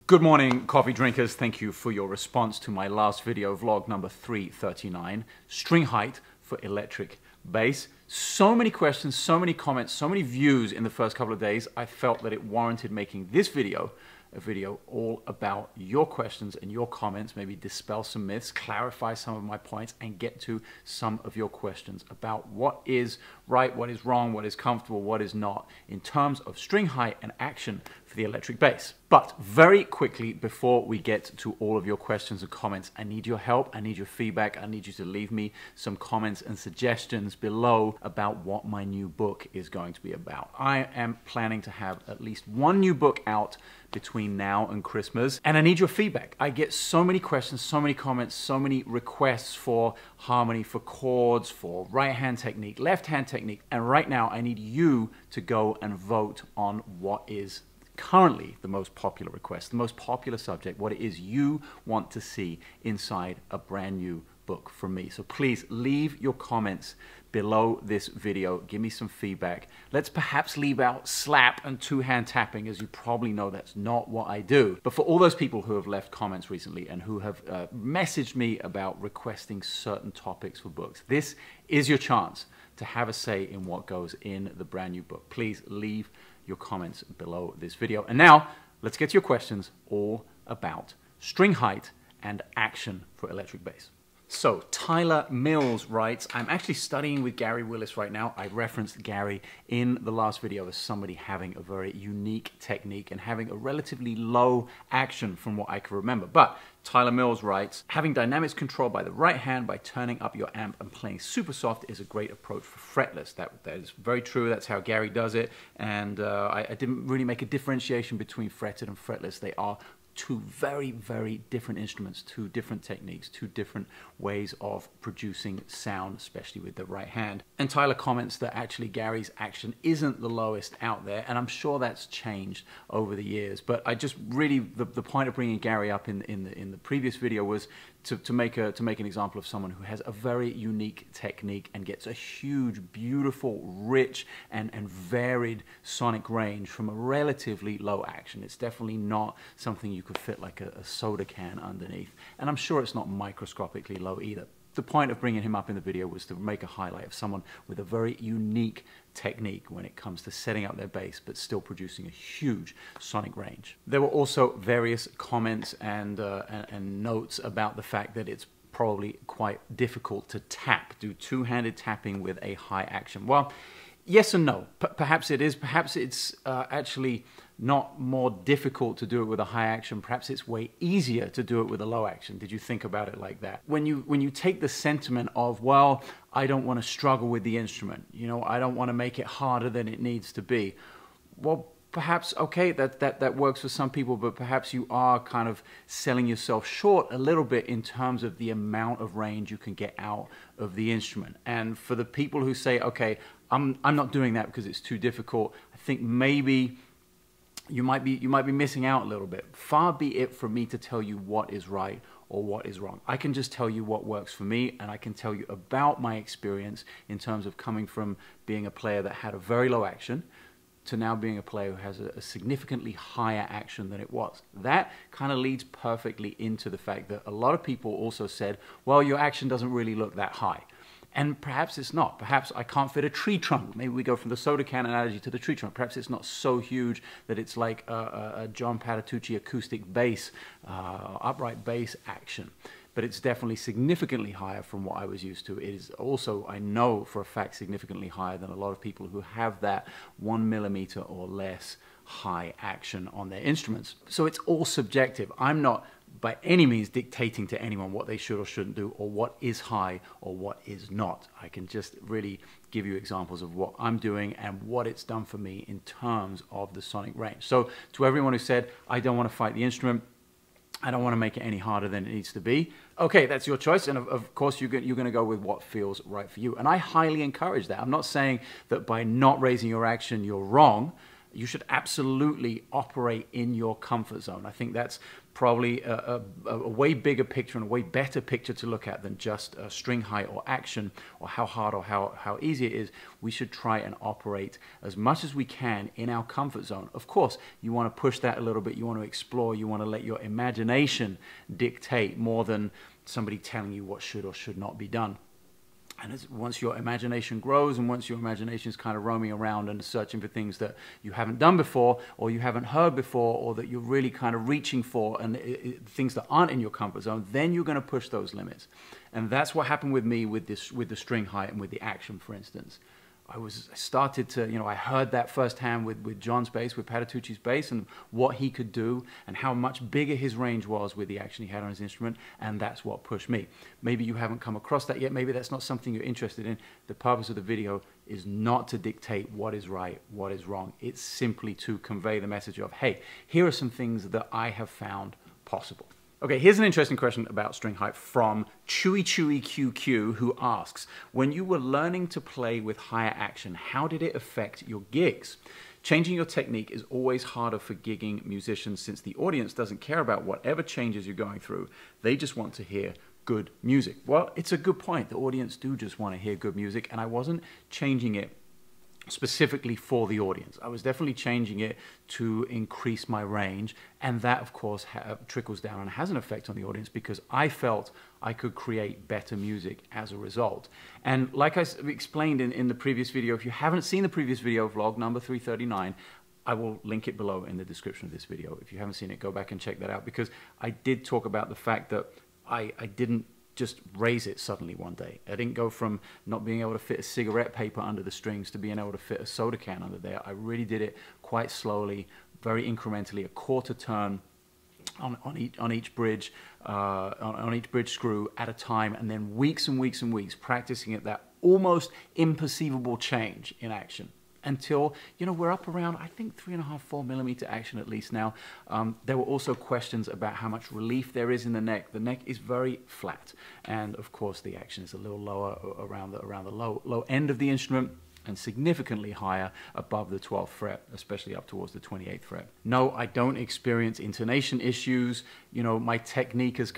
Good morning, coffee drinkers. Thank you for your response to my last video, vlog number 339, string height for electric bass. So many questions, so many comments, so many views in the first couple of days. I felt that it warranted making this video a video all about your questions and your comments, maybe dispel some myths, clarify some of my points, and get to some of your questions about what is right, what is wrong, what is comfortable, what is not, in terms of string height and action for the electric bass. But very quickly, before we get to all of your questions and comments, I need your help, I need your feedback, I need you to leave me some comments and suggestions below about what my new book is going to be about. I am planning to have at least one new book out between now and Christmas, and I need your feedback. I get so many questions, so many comments, so many requests for harmony, for chords, for right-hand technique, left-hand technique, and right now I need you to go and vote on what is currently the most popular request, the most popular subject, what it is you want to see inside a brand new book from me. So please leave your comments below this video. Give me some feedback. Let's perhaps leave out slap and two-hand tapping. As you probably know, that's not what I do. But for all those people who have left comments recently and who have messaged me about requesting certain topics for books, this is your chance to have a say in what goes in the brand new book. Please leave your comments below this video. And now let's get to your questions all about string height and action for electric bass. So Tyler Mills writes, I'm actually studying with Gary Willis right now. I referenced Gary in the last video as somebody having a very unique technique and having a relatively low action from what I can remember. But Tyler Mills writes, having dynamics controlled by the right hand by turning up your amp and playing super soft is a great approach for fretless. That is very true. That's how Gary does it. And I didn't really make a differentiation between fretted and fretless. They are two very, very different instruments, two different techniques, two different ways of producing sound, especially with the right hand. And Tyler comments that actually Gary's action isn't the lowest out there, and I'm sure that's changed over the years. But I just really, the point of bringing Gary up in the previous video was to make an example of someone who has a very unique technique and gets a huge, beautiful, rich, and varied sonic range from a relatively low action. It's definitely not something you could fit like a soda can underneath. And I'm sure it's not microscopically low either. The point of bringing him up in the video was to make a highlight of someone with a very unique technique when it comes to setting up their bass, but still producing a huge sonic range. There were also various comments and notes about the fact that it's probably quite difficult to tap, do two-handed tapping with a high action. Well, yes and no. Perhaps it is. Perhaps it's actually not more difficult to do it with a high action. Perhaps it's way easier to do it with a low action. Did you think about it like that? When you take the sentiment of, well, I don't want to struggle with the instrument, you know, I don't want to make it harder than it needs to be. Well, perhaps, okay, that works for some people, but perhaps you are kind of selling yourself short a little bit in terms of the amount of range you can get out of the instrument. And for the people who say, okay, I'm not doing that because it's too difficult, I think maybe you might be missing out a little bit. Far be it from me to tell you what is right or what is wrong. I can just tell you what works for me, and I can tell you about my experience in terms of coming from being a player that had a very low action to now being a player who has a significantly higher action than it was. That kind of leads perfectly into the fact that a lot of people also said, well, your action doesn't really look that high. And perhaps it's not. Perhaps I can't fit a tree trunk. Maybe we go from the soda can analogy to the tree trunk. Perhaps it's not so huge that it's like a John Patitucci acoustic bass, upright bass action. But it's definitely significantly higher from what I was used to. It is also, I know for a fact, significantly higher than a lot of people who have that 1 millimeter or less high action on their instruments. So it's all subjective. I'm not by any means dictating to anyone what they should or shouldn't do, or what is high or what is not. I can just really give you examples of what I'm doing and what it's done for me in terms of the sonic range. So to everyone who said, I don't want to fight the instrument, I don't want to make it any harder than it needs to be, okay, that's your choice, and of course you're going to go with what feels right for you. And I highly encourage that. I'm not saying that by not raising your action you're wrong. You should absolutely operate in your comfort zone. I think that's probably a way bigger picture and a way better picture to look at than just string height or action or how hard or how easy it is. We should try and operate as much as we can in our comfort zone. Of course, you want to push that a little bit. You want to explore. You want to let your imagination dictate more than somebody telling you what should or should not be done. And once your imagination grows and once your imagination is kind of roaming around and searching for things that you haven't done before or you haven't heard before or that you're really kind of reaching for and things that aren't in your comfort zone, then you're going to push those limits. And that's what happened with me with the string height and with the action, for instance. I started to, I heard that firsthand with John's bass, with Patitucci's bass, and what he could do and how much bigger his range was with the action he had on his instrument, and that's what pushed me. Maybe you haven't come across that yet. Maybe that's not something you're interested in. The purpose of the video is not to dictate what is right, what is wrong. It's simply to convey the message of, hey, here are some things that I have found possible. Okay, here's an interesting question about string height from QQ, who asks, when you were learning to play with higher action, how did it affect your gigs? Changing your technique is always harder for gigging musicians since the audience doesn't care about whatever changes you're going through. They just want to hear good music. Well, it's a good point. The audience do just want to hear good music, and I wasn't changing it specifically for the audience. I was definitely changing it to increase my range, and that of course trickles down and has an effect on the audience because I felt I could create better music as a result. And like I explained in the previous video, if you haven't seen the previous video, vlog number 339, I will link it below in the description of this video. If you haven't seen it, go back and check that out, because I did talk about the fact that I didn't just raise it suddenly one day. I didn't go from not being able to fit a cigarette paper under the strings to being able to fit a soda can under there. I really did it quite slowly, very incrementally, a quarter turn on each bridge, on each bridge screw at a time, and then weeks and weeks and weeks practicing at that almost imperceivable change in action. Until, we're up around, I think, 3.5, 4 millimeter action at least now. There were also questions about how much relief there is in the neck. The neck is very flat, and of course the action is a little lower around the low end of the instrument, and significantly higher above the 12th fret, especially up towards the 28th fret. No, I don't experience intonation issues. My technique has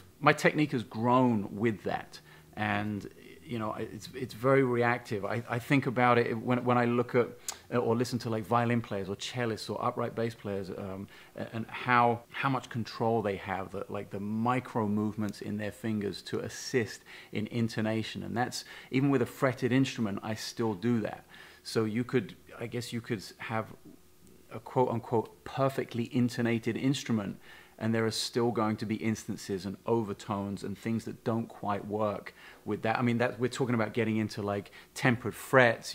grown with that, and it's very reactive. I think about it when I look at or listen to like violin players or cellists or upright bass players, and how much control they have, like the micro movements in their fingers to assist in intonation. And that's, even with a fretted instrument, I still do that. So I guess you could have a quote unquote perfectly intonated instrument, and there are still going to be instances and overtones and things that don't quite work with that. I mean, we're talking about getting into like tempered frets.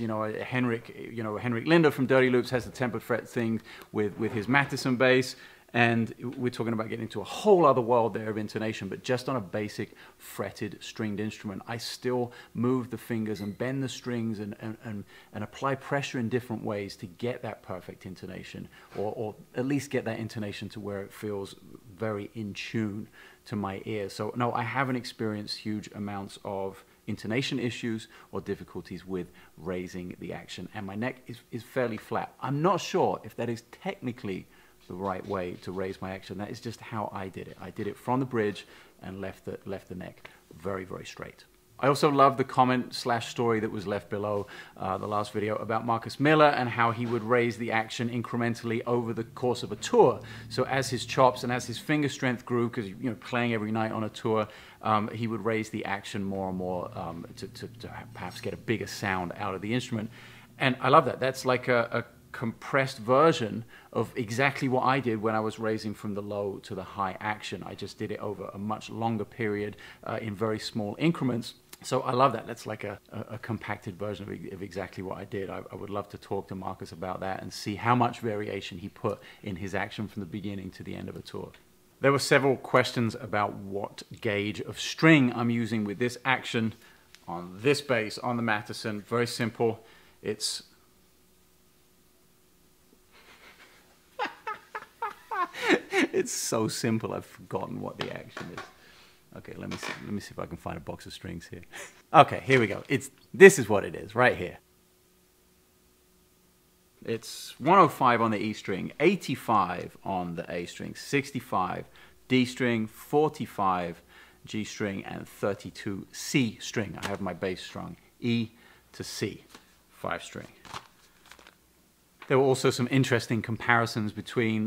Henrik Linder from Dirty Loops has the tempered fret thing with his Matheson bass. And we're talking about getting into a whole other world there of intonation, but just on a basic fretted stringed instrument, I still move the fingers and bend the strings and apply pressure in different ways to get that perfect intonation, or at least get that intonation to where it feels very in tune to my ear. So no, I haven't experienced huge amounts of intonation issues or difficulties with raising the action, and my neck is fairly flat. I'm not sure if that is technically the right way to raise my action. That is just how I did it. I did it from the bridge and left the neck very, very straight. I also love the comment/story that was left below the last video about Marcus Miller and how he would raise the action incrementally over the course of a tour. So as his chops and as his finger strength grew, because playing every night on a tour, he would raise the action more and more to perhaps get a bigger sound out of the instrument. And I love that. That's like a compressed version of exactly what I did when I was raising from the low to the high action. I just did it over a much longer period in very small increments. So I love that. That's like a compacted version of exactly what I did. I would love to talk to Marcus about that and see how much variation he put in his action from the beginning to the end of a tour. There were several questions about what gauge of string I'm using with this action on this bass, on the Matheson. Very simple. It's so simple, I've forgotten what the action is. Okay, let me see if I can find a box of strings here. Okay, here we go. This is what it is, right here. It's 105 on the E string, 85 on the A string, 65 D string, 45 G string, and 32 C string. I have my bass strung E to C, 5 string. There were also some interesting comparisons between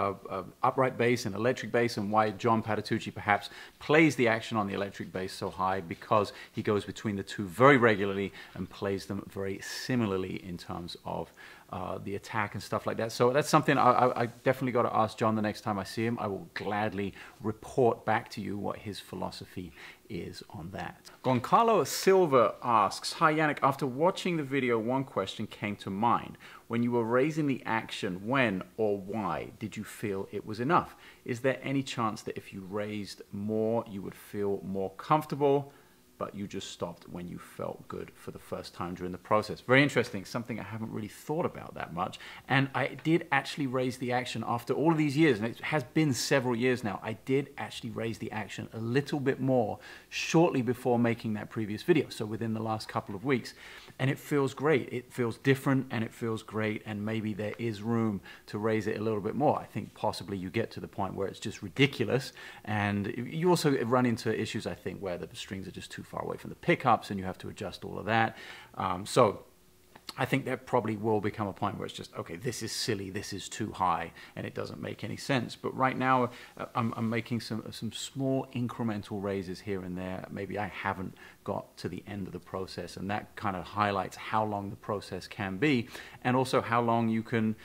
upright bass and electric bass, and why John Patitucci perhaps plays the action on the electric bass so high, because he goes between the two very regularly and plays them very similarly in terms of the attack and stuff like that. So that's something I definitely got to ask John the next time I see him. I will gladly report back to you what his philosophy is on that. Goncalo Silva asks, hi Janek, after watching the video, one question came to mind. When you were raising the action, when or why did you feel it was enough? Is there any chance that if you raised more, you would feel more comfortable, but you just stopped when you felt good for the first time during the process? Very interesting, something I haven't really thought about that much. And I did actually raise the action after all of these years, and it has been several years now. I did actually raise the action a little bit more shortly before making that previous video, so within the last couple of weeks. And it feels great. It feels different and it feels great, and maybe there is room to raise it a little bit more. I think possibly you get to the point where it's just ridiculous, and you also run into issues, I think, where the strings are just too far away from the pickups and you have to adjust all of that. So I think there probably will become a point where it's just, okay, this is silly, this is too high, and it doesn't make any sense. But right now, I'm making some small incremental raises here and there. Maybe I haven't got to the end of the process, and that kind of highlights how long the process can be, and also how long you can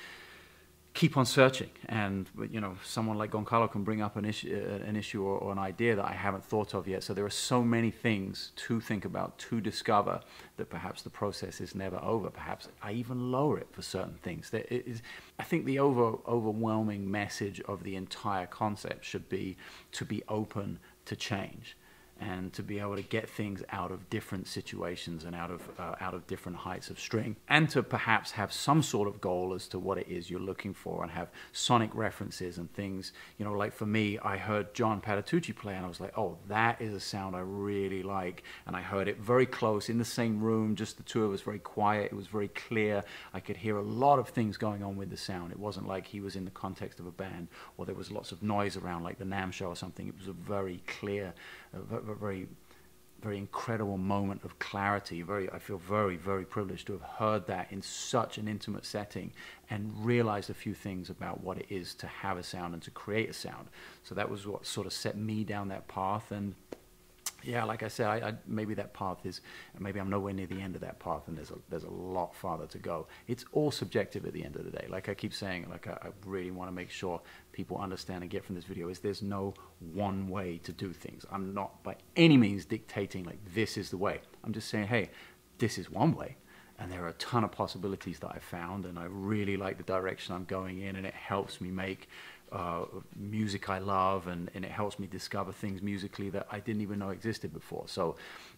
keep on searching. And you know, someone like Goncalo can bring up an issue or an idea that I haven't thought of yet. So there are so many things to think about, to discover, that perhaps the process is never over. Perhaps I even lower it for certain things. I think the overwhelming message of the entire concept should be to be open to change, and to be able to get things out of different situations and out of different heights of string, and to perhaps have some sort of goal as to what it is you're looking for, and have sonic references and things. You know, like for me, I heard John Patitucci play and I was like, oh, that is a sound I really like. And I heard it very close in the same room, just the two of us, very quiet. It was very clear. I could hear a lot of things going on with the sound. It wasn't like he was in the context of a band or there was lots of noise around like the NAMM show or something. It was a very clear, very incredible moment of clarity. I feel very, very privileged to have heard that in such an intimate setting and realized a few things about what it is to have a sound and to create a sound. So that was what sort of set me down that path. And yeah, like I said, maybe that path is, maybe I'm nowhere near the end of that path, and there's a lot farther to go. It's all subjective at the end of the day. Like I keep saying, like I really want to make sure people understand and get from this video is there's no one way to do things. I'm not by any means dictating like this is the way. I'm just saying, hey, this is one way. And there are a ton of possibilities that I found, and I really like the direction I'm going in, and it helps me make music I love, and it helps me discover things musically that I didn't even know existed before. So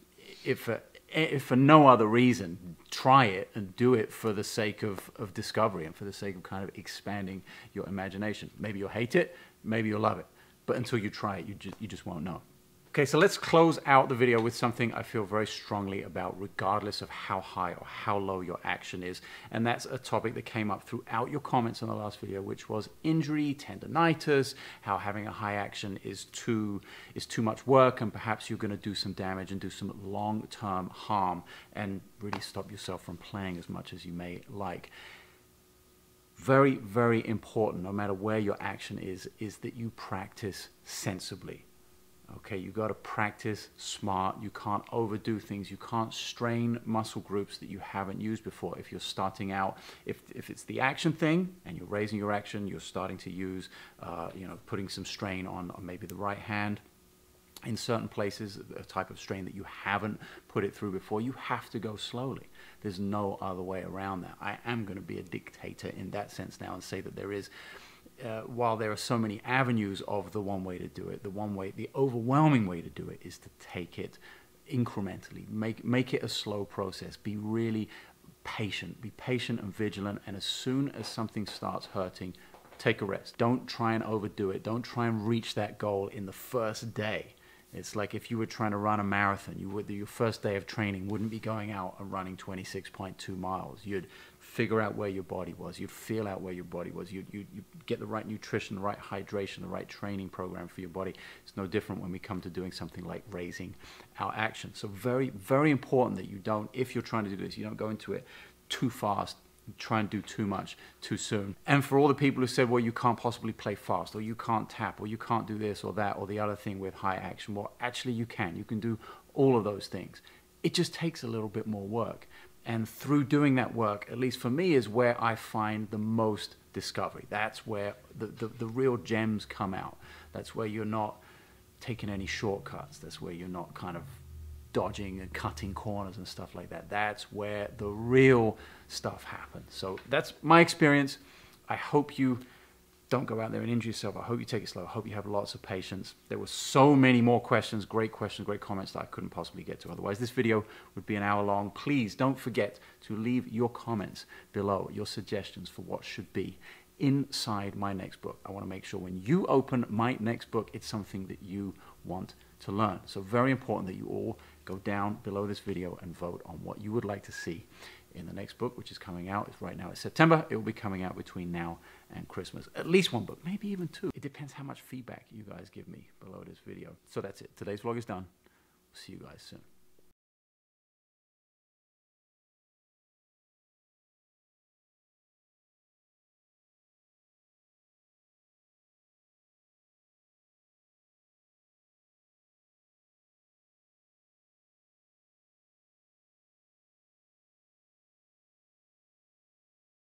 if for no other reason, try it and do it for the sake of discovery and for the sake of kind of expanding your imagination. Maybe you'll hate it, maybe you'll love it, but until you try it, you just won't know. Okay, so let's close out the video with something I feel very strongly about, regardless of how high or how low your action is. And that's a topic that came up throughout your comments on the last video, which was injury, tendonitis, how having a high action is too much work, and perhaps you're going to do some damage and do some long-term harm and really stop yourself from playing as much as you may like. Very, very important, no matter where your action is that you practice sensibly. Okay, you got to practice smart. You can't overdo things. You can't strain muscle groups that you haven't used before. If you're starting out, if it's the action thing and you're raising your action, you're starting to use, you know, putting some strain on maybe the right hand. In certain places, a type of strain that you haven't put it through before, you have to go slowly. There's no other way around that. I am going to be a dictator in that sense now and say that there is, while there are so many avenues of the one way to do it, the overwhelming way to do it is to take it incrementally, make it a slow process, be really patient, and vigilant, and as soon as something starts hurting, take a rest. Don't try and overdo it. Don't try and reach that goal in the first day. It's like if you were trying to run a marathon, your first day of training wouldn't be going out and running 26.2 miles. You'd figure out where your body was. You'd feel out where your body was. You'd get the right nutrition, the right hydration, the right training program for your body. It's no different when we come to doing something like raising our action. So very, very important that you don't, if you're trying to do this, you don't go into it too fast, try and do too much too soon. And for all the people who said, well, you can't possibly play fast, or you can't tap, or you can't do this or that or the other thing with high action, well, actually you can. You can do all of those things. It just takes a little bit more work. And through doing that work, at least for me, is where I find the most discovery. That's where the real gems come out. That's where you're not taking any shortcuts. That's where you're not kind of dodging and cutting corners and stuff like that. That's where the real stuff happens. So that's my experience. I hope you don't go out there and injure yourself. I hope you take it slow. I hope you have lots of patience. There were so many more questions, great comments that I couldn't possibly get to. Otherwise, this video would be an hour long. Please don't forget to leave your comments below, your suggestions for what should be inside my next book. I want to make sure when you open my next book, it's something that you want to learn. So very important that you all go down below this video and vote on what you would like to see in the next book, which is coming out. Right now it's September. It will be coming out between now and Christmas. At least one book, maybe even two. It depends how much feedback you guys give me below this video. So that's it. Today's vlog is done. See you guys soon.